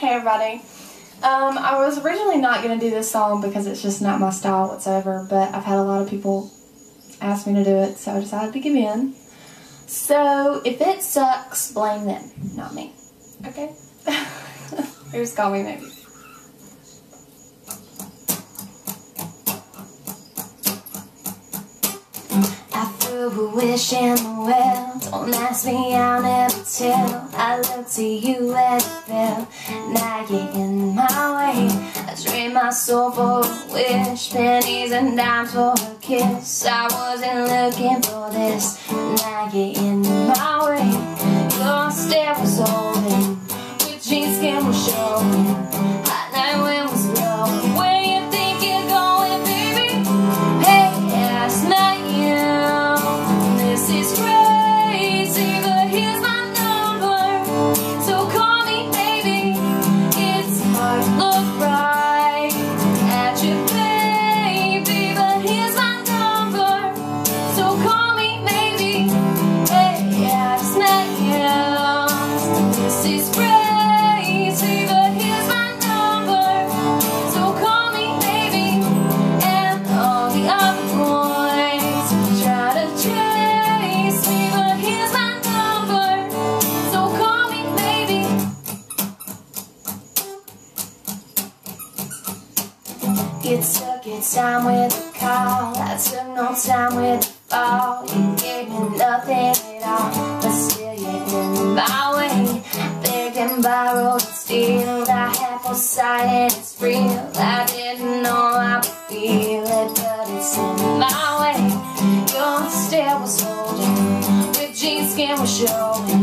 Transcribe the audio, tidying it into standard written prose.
Hey everybody. I was originally not going to do this song because it's just not my style whatsoever, but I've had a lot of people ask me to do it, so I decided to give in. So, if it sucks, blame them, not me. Okay? Here's Call Me Maybe. I threw a wish in the well. Don't ask me, I'll never tell. I look to you and it fell. Now you're in my way. I trade my soul for a wish, pennies and dimes for a kiss. I wasn't looking for this. Now you're in my way. Your step was holding, with jeans skin was showing. Hot night wind was blowing. Where you think you're going, baby? Hey, I smell you. This is crazy, but here's my number. So call me, baby. It's hard to look right at you, baby, but here's my number. So call me, maybe. Hey, I smell you. This is crazy, but here's my number. So call me, baby. And all the other boys try to chase me, but here's my number. So call me, maybe. You took your time with the call. I took no time with the fall. You gave me nothing at all, but still you're in my way. Begged and borrowed and steal. I had foresight and it's real. I didn't know I would feel it, but it's in my way. Your stare was holding, with jeans skin was showing.